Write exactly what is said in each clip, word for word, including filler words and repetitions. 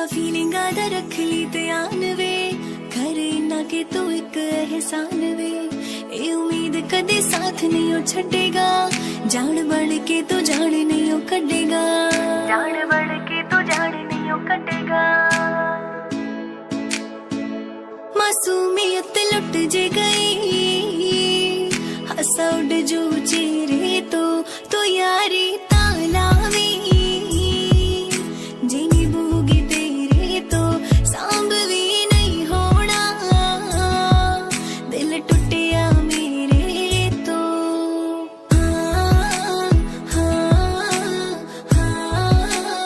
थोड़ा फीलिंग आदा रख ली ध्यान वे, करे ना के तू एक एहसान वे। ए उम्मीद कदे साथ नहीं हो छड़ेगा, जान बढ़ के तो जान नहीं हो कटेगा, जान बढ़ के तो जान नहीं हो कटेगा। मासूमियत लुट जे गई, हंसा उड़ जो चेहरे तो तो यारी तालावी, जिनी बूगी तेरे तो सांभ भी नहीं होना, दिल टूटिया मेरे तो। हाँ हाँ हाँ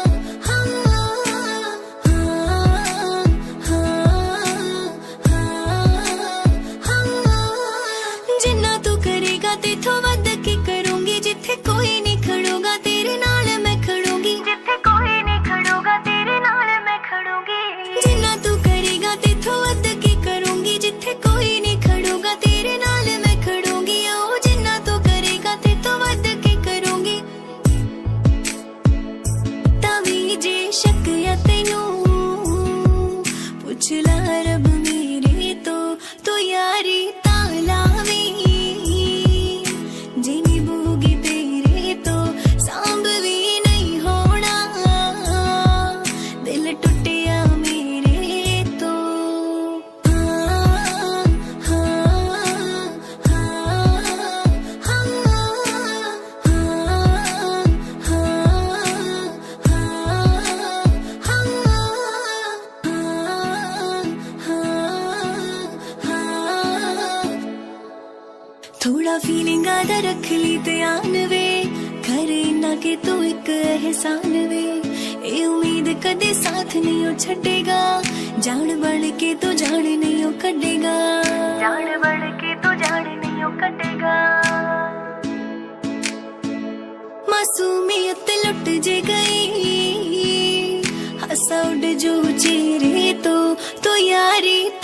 हाँ, जिन्ना तू करेगा तेथों वध के करूंगी, जिथे कोई नहीं खड़ोगा तेरे नाल मैं खड़ूंगी, जिथे कोई नहीं खड़ोगा तेरे नाल मैं खड़ूंगी। जिन्ना तू करेगा तेथों वध के करूंगी, जिथे कोई नहीं खड़ोगा तेरे नाल मैं खड़ूंगी। ओ जिन्ना तू करेगा तेथों वध के करूंगी। तावी जे शक या तैनू पुछ ला रब मेरे तो तो यारी तालावी, जिनी बूगी तेरे तो सांभ भी नहीं होना, दिल टूटिया मेरे तो। हाँ हाँ हाँ हाँ हाँ, थोड़ा फीलिंग आदा रख ली ध्यान वे, करे ना के तू एक एहसान वे। ए उम्मीद कदे साथ नहीं हो छड़ेगा, जान बढ़ के तो जान नहीं हो कटेगा, जान बढ़ के तो जान नहीं हो कटेगा। मासूमियत लुट जे गई, हंसा उड़ जो चेहरे तो तो यारी